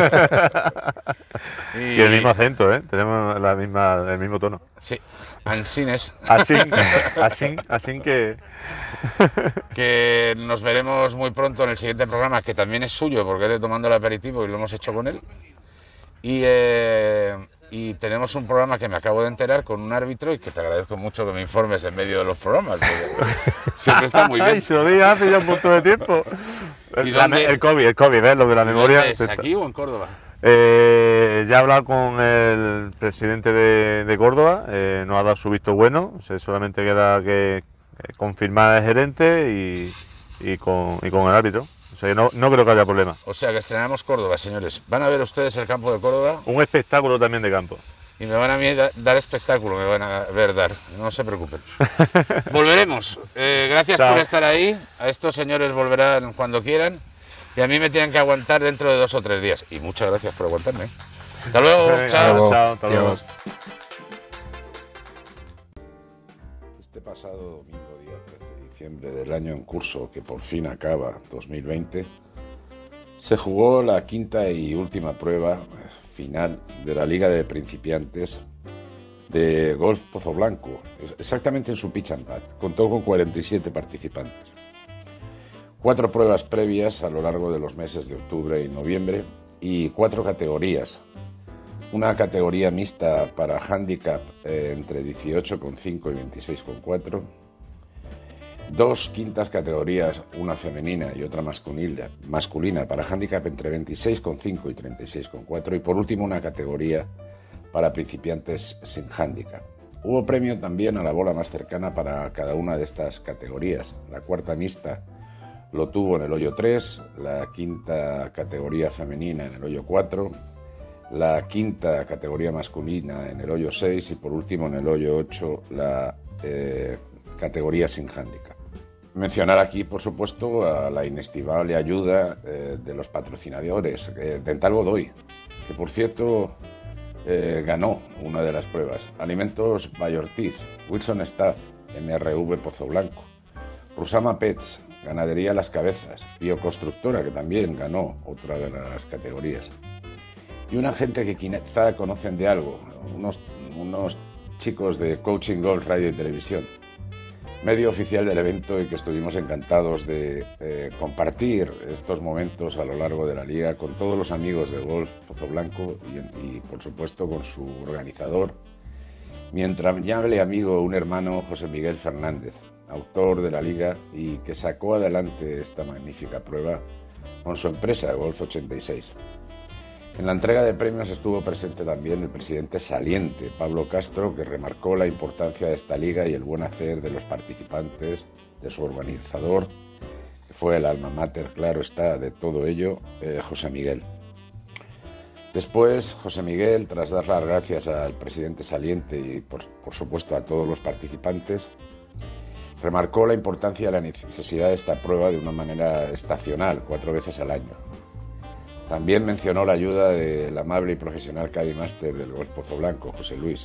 Y el mismo acento, ¿eh? Tenemos el mismo tono. Sí, ansines. Así que... Que nos veremos muy pronto en el siguiente programa, que también es suyo, porque es de Tomando el Aperitivo y lo hemos hecho con él. Y tenemos un programa que me acabo de enterar con un árbitro y que te agradezco mucho que me informes en medio de los programas. Siempre está muy bien. Ay, se lo dije hace ya un montón de tiempo. El COVID, ¿ves? Lo de la memoria. ¿Es aquí o en Córdoba? Ya he hablado con el presidente de Córdoba, nos ha dado su visto bueno, solamente queda que confirmar al gerente y con el árbitro. O sea, no creo que haya problema. O sea, que estrenamos Córdoba, señores. Van a ver ustedes el campo de Córdoba. Un espectáculo también de campo. Y me van a mí dar espectáculo, me van a ver dar. No se preocupen. Volveremos. Gracias por estar ahí. A estos señores volverán cuando quieran. Y a mí me tienen que aguantar dentro de 2 o 3 días. Y muchas gracias por aguantarme. Hasta luego. Chao. Hasta luego. Este pasado domingo, día 13 de diciembre del año en curso, que por fin acaba 2020, se jugó la quinta y última prueba final de la Liga de Principiantes de Golf Pozo Blanco, exactamente en su pitch and putt. Contó con 47 participantes. 4 pruebas previas a lo largo de los meses de octubre y noviembre y 4 categorías. Una categoría mixta para handicap entre 18,5 y 26,4. 2 quintas categorías, una femenina y otra masculina para handicap entre 26,5 y 36,4. Y por último una categoría para principiantes sin handicap. Hubo premio también a la bola más cercana para cada una de estas categorías. La cuarta mixta lo tuvo en el hoyo 3, la quinta categoría femenina en el hoyo 4, la quinta categoría masculina en el hoyo 6 y por último en el hoyo 8 la categoría sin handicap. Mencionar aquí, por supuesto, a la inestimable ayuda de los patrocinadores, Dental Godoy, que por cierto ganó una de las pruebas, Alimentos By Ortiz, Wilson Staff, MRV Pozo Blanco, Rusama Pets, Ganadería Las Cabezas, Bioconstructora, que también ganó otra de las categorías. Y una gente que quizá conocen de algo, unos chicos de Coaching Golf Radio y Televisión, medio oficial del evento y que estuvimos encantados de compartir estos momentos a lo largo de la liga con todos los amigos de Golf Pozo Blanco y por supuesto con su organizador, mi entrañable amigo, un hermano, José Miguel Fernández, autor de la liga y que sacó adelante esta magnífica prueba con su empresa Golf 86. En la entrega de premios estuvo presente también el presidente saliente, Pablo Castro, que remarcó la importancia de esta liga y el buen hacer de los participantes, de su organizador, que fue el alma mater, claro está, de todo ello, José Miguel. Después, José Miguel, tras dar las gracias al presidente saliente y por supuesto a todos los participantes, remarcó la importancia de la necesidad de esta prueba de una manera estacional, 4 veces al año. También mencionó la ayuda del amable y profesional Caddy Master del Golf Pozo Blanco, José Luis.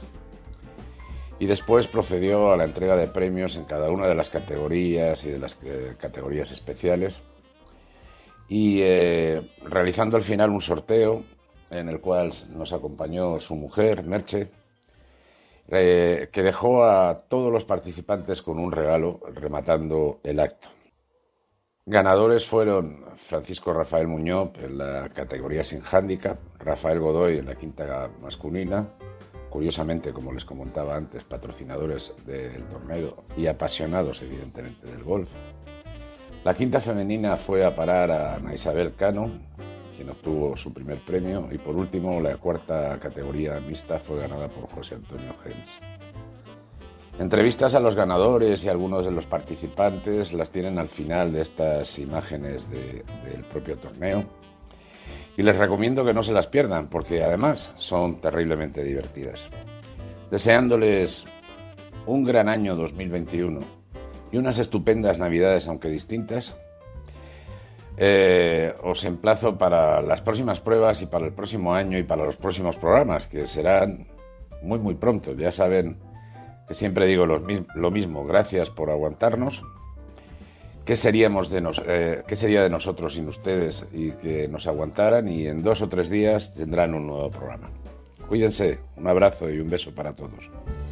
Y después procedió a la entrega de premios en cada una de las categorías y de las categorías especiales. Y realizando al final un sorteo en el cual nos acompañó su mujer, Merche, que dejó a todos los participantes con un regalo rematando el acto. Ganadores fueron Francisco Rafael Muñoz en la categoría sin handicap, Rafael Godoy en la quinta masculina, curiosamente, como les comentaba antes, patrocinadores del torneo y apasionados evidentemente del golf. La quinta femenina fue a parar a Ana Isabel Cano, quien obtuvo su primer premio, y por último la cuarta categoría mixta fue ganada por José Antonio Gens. Entrevistas a los ganadores y algunos de los participantes las tienen al final de estas imágenes del propio torneo, y les recomiendo que no se las pierdan porque además son terriblemente divertidas. Deseándoles un gran año 2021 y unas estupendas Navidades, aunque distintas, os emplazo para las próximas pruebas y para el próximo año y para los próximos programas, que serán muy pronto. Ya saben que siempre digo lo mismo, gracias por aguantarnos. ¿Qué sería de nosotros sin ustedes y que nos aguantaran? Y en 2 o 3 días tendrán un nuevo programa. Cuídense, un abrazo y un beso para todos.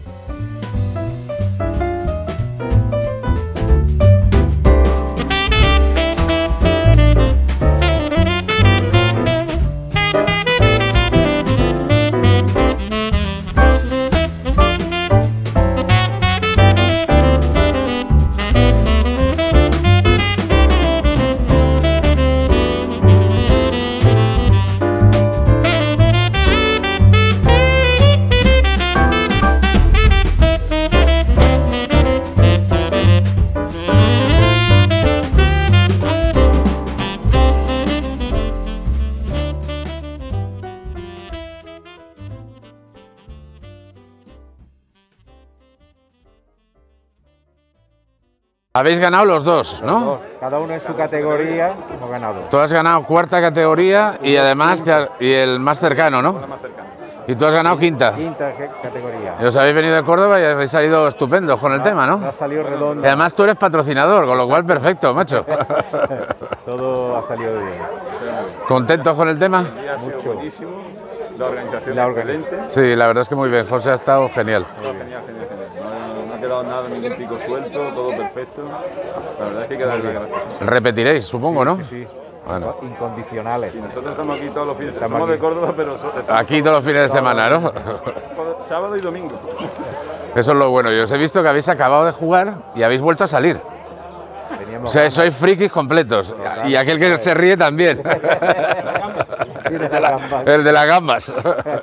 Habéis ganado los dos, ¿no? Cada uno en su categoría hemos ganado. Tú has ganado cuarta categoría y además y el más cercano, ¿no? Y tú has ganado quinta. Quinta categoría. Y os habéis venido de Córdoba y habéis salido estupendos con el tema, ¿no? Ha salido redondo. Y además tú eres patrocinador, con lo cual perfecto, macho. Todo ha salido bien. ¿Contentos con el tema? Mucho. Buenísimo. La organización excelente. Sí, la verdad es que muy bien. José ha estado genial. Genial. No ha quedado nada, ningún pico suelto, todo perfecto. La verdad es que queda bien. Repetiréis, supongo, ¿no? Sí. Bueno. Incondicionales. Sí, nosotros estamos aquí todos los fines de semana. Somos de Córdoba, pero... Aquí todos los fines de semana, ¿no? Sábado y domingo. Eso es lo bueno. Yo os he visto que habéis acabado de jugar y habéis vuelto a salir. O sea, sois frikis completos. Y aquel que se ríe también. El de las gambas.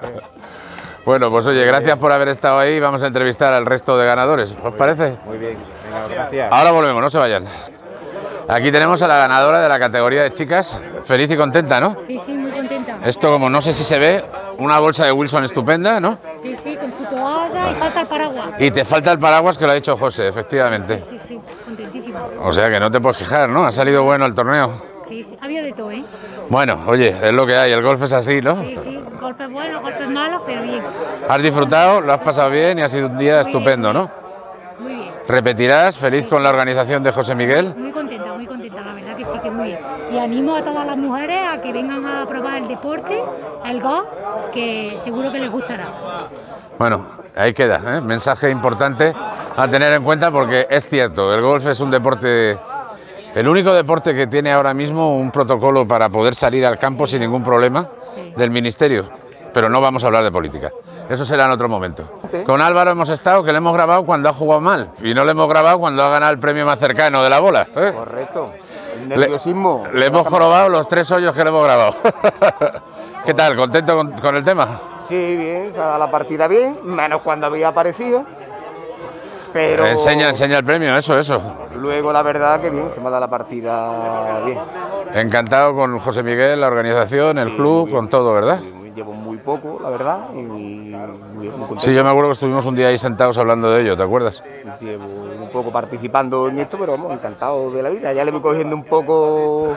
Bueno, pues oye, gracias por haber estado ahí. Vamos a entrevistar al resto de ganadores. ¿Os parece? Muy bien. Venga, gracias. Ahora volvemos, no se vayan. Aquí tenemos a la ganadora de la categoría de chicas. Feliz y contenta, ¿no? Sí, muy contenta. Esto, como no sé si se ve, una bolsa de Wilson estupenda, ¿no? Sí, con su toalla y falta el paraguas. Y te falta el paraguas, que lo ha dicho José, efectivamente. Sí, contentísima. O sea que no te puedes quejar, ¿no? Ha salido bueno el torneo. Sí, había de todo, ¿eh? Bueno, oye, es lo que hay, el golf es así, ¿no? Sí, golpes buenos, golpes malos, pero bien. Has disfrutado, lo has pasado bien y ha sido un día estupendo, ¿no? Muy bien. ¿Repetirás? ¿Feliz con la organización de José Miguel? Muy contenta, la verdad que sí, que muy bien. Y animo a todas las mujeres a que vengan a probar el deporte, el golf, que seguro que les gustará. Bueno, ahí queda, ¿eh? Mensaje importante a tener en cuenta porque es cierto, el golf es un deporte, el único deporte que tiene ahora mismo un protocolo para poder salir al campo sin ningún problema del Ministerio, pero no vamos a hablar de política. Eso será en otro momento. Con Álvaro hemos estado, que le hemos grabado cuando ha jugado mal y no le hemos grabado cuando ha ganado el premio más cercano de la bola, ¿eh? Correcto. El nerviosismo. Le hemos jorobado los 3 hoyos que le hemos grabado. ¿Qué tal? ¿Contento con el tema? Sí, bien, se ha dado la partida bien, menos cuando había aparecido. Pero enseña el premio, eso. Luego la verdad que bien, se me ha dado la partida bien. Encantado con José Miguel, la organización, el club, bien, con todo, ¿verdad? Llevo muy poco, la verdad, y muy contento. Sí, yo me acuerdo que estuvimos un día ahí sentados hablando de ello, ¿te acuerdas? Llevo un poco participando en esto, pero vamos, encantado de la vida. Ya le voy cogiendo un poco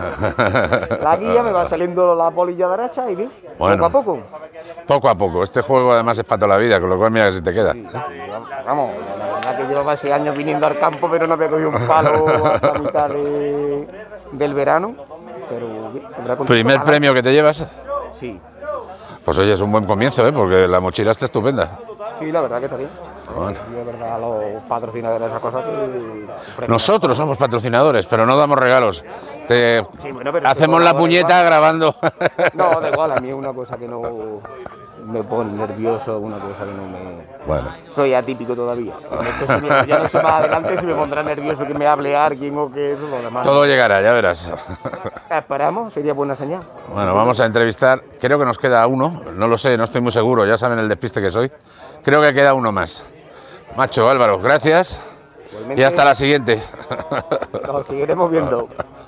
la guía, me va saliendo la bolilla derecha y bien, bueno, poco a poco. Poco a poco. Este juego además es para toda la vida, con lo cual mira que si te queda. Sí, vamos, la verdad que llevaba 6 años viniendo al campo, pero no me he cogido un palo hasta mitad del verano. Pero bien, ¿Primer premio que te llevas? Sí. Pues oye, es un buen comienzo, ¿eh? Porque la mochila está estupenda. Sí, la verdad que está bien. Bueno. Yo de verdad los patrocinadores de esas cosas que... Nosotros somos patrocinadores, pero no damos regalos. Sí, bueno, pero hacemos la puñeta igual. Grabando. No, da igual, a mí es una cosa que no me pone nervioso, una cosa que no me... Bueno. Soy atípico todavía. Esto ya no sé más adelante si me pondrá nervioso que me hable alguien o que eso, lo demás. Todo llegará, ya verás. Esperamos, sería buena señal. Bueno, vamos a entrevistar, creo que nos queda uno, no lo sé, no estoy muy seguro, ya saben el despiste que soy. Creo que queda uno más. Macho, Álvaro, gracias. Igualmente. Y hasta la siguiente. Nos seguiremos viendo.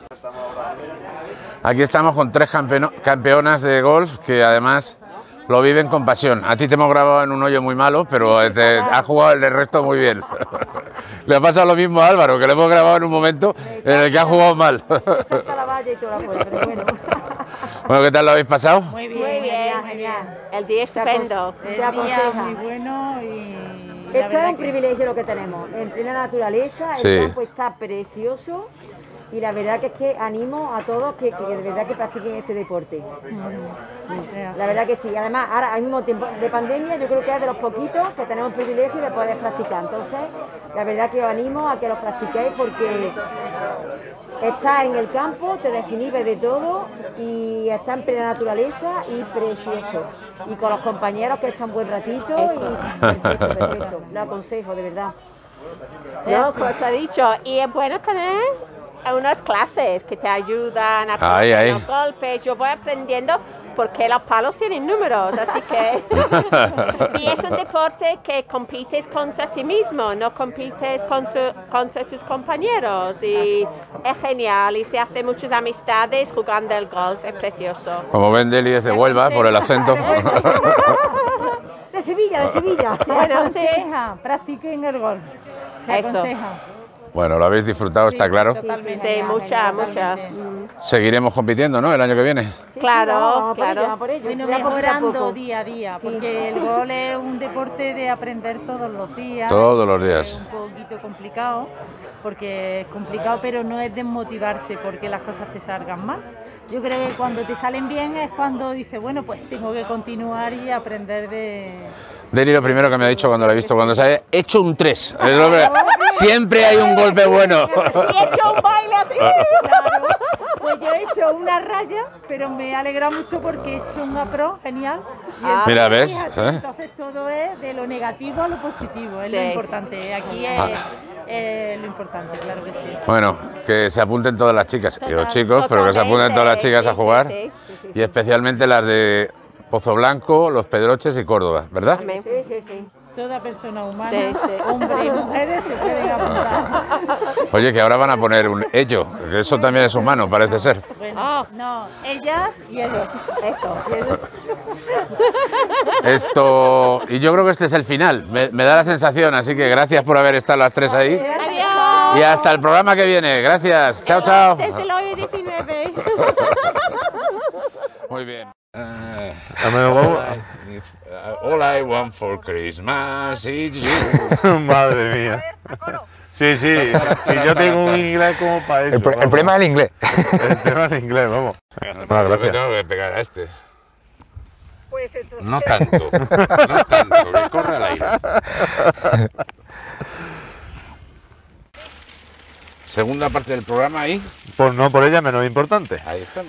Aquí estamos con 3 campeonas de golf que además lo viven con pasión. A ti te hemos grabado en un hoyo muy malo, pero te has jugado el resto muy bien. Le ha pasado lo mismo a Álvaro, que le hemos grabado en un momento en el que ha jugado mal. Bueno, ¿qué tal lo habéis pasado? Muy bien, genial. El día estupendo. Se aconseja. Muy bueno y... Esto es un privilegio lo que tenemos, en plena naturaleza, el campo está precioso y la verdad que es que animo a todos que de verdad que practiquen este deporte. La verdad que sí, además ahora al mismo tiempo de pandemia yo creo que es de los poquitos que tenemos el privilegio de poder practicar, entonces la verdad que os animo a que los practiquéis porque estás en el campo, te desinhibes de todo y estás en plena naturaleza y precioso. Y con los compañeros que echan buen ratito y perfecto. Lo aconsejo, de verdad. No, pues ha dicho, y es bueno tener unas clases que te ayudan a aprender los golpes. Yo voy aprendiendo porque los palos tienen números, así que sí, es un deporte que compites contra ti mismo, no compites contra tus compañeros y es genial y se hacen muchas amistades jugando el golf, es precioso. Como ven, Deli es de Huelva por el acento. De Sevilla. Sí, bueno, sí. Practiquen el golf, se aconseja. Bueno, lo habéis disfrutado, está claro. Sí, mucha. Seguiremos compitiendo, ¿no? El año que viene. Sí, claro. Bueno, mejorando día a día, porque el golf es un deporte de aprender todos los días. Todos los días. Es un poquito complicado, porque es complicado, pero no es desmotivarse porque las cosas te salgan mal. Yo creo que cuando te salen bien es cuando dices, bueno, pues tengo que continuar y aprender de... Deni, lo primero que me ha dicho cuando lo he visto, cuando se ha hecho un 3. Siempre hay un golpe bueno. Sí, he hecho un baile así. Claro. Pues yo he hecho una raya, pero me alegra mucho porque he hecho un apro genial. Y mira, ¿ves? Fíjate, entonces todo es de lo negativo a lo positivo, es lo importante. Aquí es lo importante, claro que sí. Bueno, que se apunten todas las chicas y los chicos, pero que se apunten todas las chicas a jugar. Y especialmente las de Pozo Blanco, Los Pedroches y Córdoba, ¿verdad? Sí. Toda persona humana, hombres y mujeres, se pueden apuntar. Oye, que ahora van a poner un ello, que eso también es humano, parece ser. Bueno, no, ellas y ellos. Eso. Esto, y yo creo que este es el final, me da la sensación, así que gracias por haber estado las 3 ahí. Adiós. Y hasta el programa que viene, gracias. Chao. Desde el hoyo 19. Muy bien. All I want for Christmas is you. Madre mía. Sí, si yo tengo un inglés como para eso. El problema es el inglés. El tema es el inglés, vamos. Yo me tengo que pegar a este. No tanto, que corre al aire. Segunda parte del programa ahí. Pues no por ella menos importante. Ahí estamos.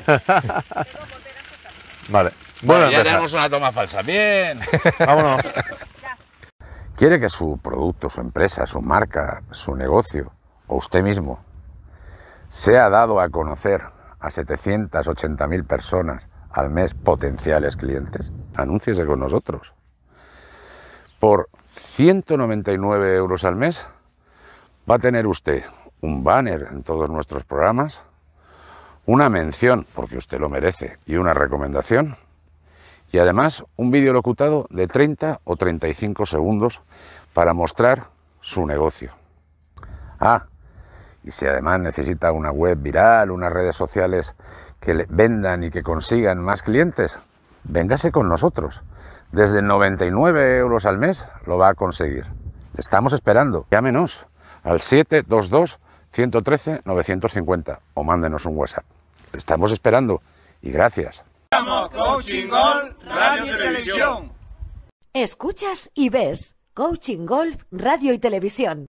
Vale. Bueno, ya tenemos una toma falsa. Bien. Vámonos. ¿Quiere que su producto, su empresa, su marca, su negocio o usted mismo sea dado a conocer a 780.000 personas al mes potenciales clientes? Anúnciese con nosotros. Por 199 € al mes va a tener usted un banner en todos nuestros programas, una mención, porque usted lo merece, y una recomendación, y además un vídeo locutado de 30 o 35 segundos para mostrar su negocio. Y si además necesita una web viral, unas redes sociales que le vendan y que consigan más clientes, véngase con nosotros. Desde 99 € al mes lo va a conseguir. Le estamos esperando. Llámenos al 722-113-950 o mándenos un WhatsApp. Le estamos esperando y gracias. Coaching Golf Radio y Televisión. Escuchas y ves Coaching Golf Radio y Televisión.